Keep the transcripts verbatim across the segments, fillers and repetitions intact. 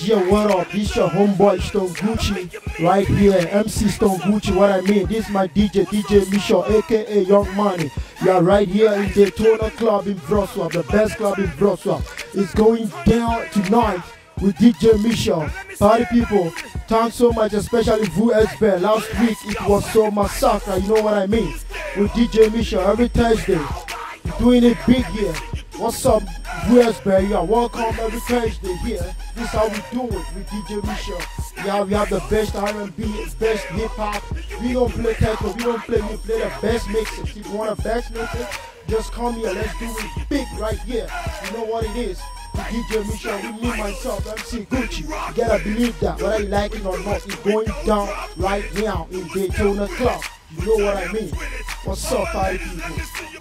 Yeah, what up? This your homeboy Stone Gucci right here. M C Stone Gucci, what I mean. This is my D J, D J Michel, aka Young Money. You are right here in Daytona Club in Wrocław, the best club in Wrocław. It's going down tonight with D J Michel. Party people, thanks so much, especially V S B. Last week it was so massacre, you know what I mean? With D J Michel every Thursday. Doing it big here. What's up, V S B? You are welcome every Thursday here. This is how we do it with D J Michel. Yeah, we have the best R and B, best hip hop. We don't play techno, we don't play, we play the best mixes. If you want the best mixes, just come here. Let's do it big right here. You know what it is. With D J Michel, with me, myself, M C Gucci. You gotta believe that, whether you like it or not, it's going down right now in Daytona Club. You know what I mean? What's up, party people?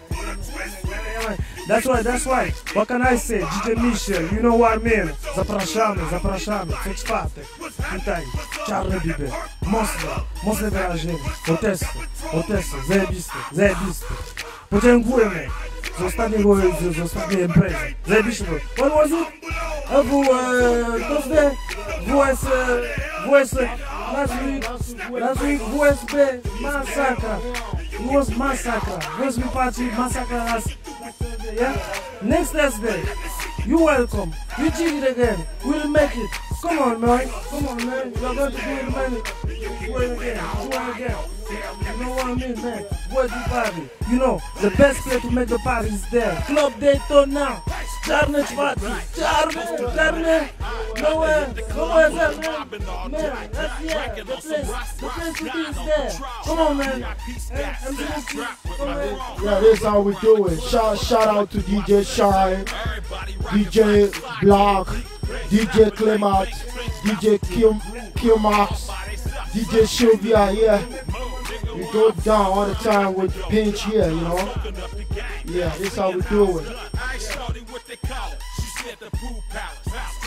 That's right, that's right. What can I say? D J Michel, you know what I mean? Zapraszamy, zapraszamy. Co czwartek, tutaj, czarne biby, mocne, mocne wyrażenie. Otesy, otesy, zajebiste, zajebiste. Podziękujemy z ostatniego, z ostatniej imprezy. Zajebiste. What was it? W, Thursday? W S, W S, last week, last week, W S B, massacre. It was massacre. W S B party, massacre last yeah? Next Thursday, you welcome. You did it again. We'll make it. Come on, man. Come on, man. You're going to do it, man. Do it again. Do it again. You know what I mean, man? Where's the party? You know, the best place to make the party is there. Club Daytona. Czarne czwartki. Czarne, czarne. Nowhere, nowhere else, man. Man, that's yeah. The place, the place to be is there. Come on, man. Hey, M C, come on, man. Yeah, this is how we do it. Shout, shout out to D J Shine, D J Block, D J Clement, D J Kim, Kilmax, D J Sylvia here. We go down all the time with Pinch here, you know. Yeah, this is how we do it.